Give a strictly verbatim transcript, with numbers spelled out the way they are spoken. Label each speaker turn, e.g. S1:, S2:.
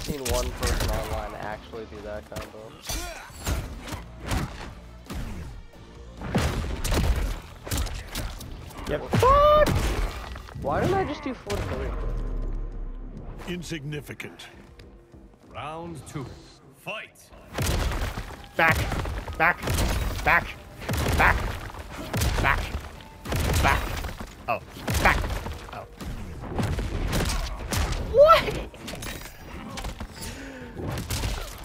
S1: seen one person online actually do that combo.
S2: Yep. What?
S1: Why didn't I just do four to three?
S3: Insignificant.
S4: Round two. Fight.
S2: Back. Back. Back. Back. Back. Back. Oh. Back.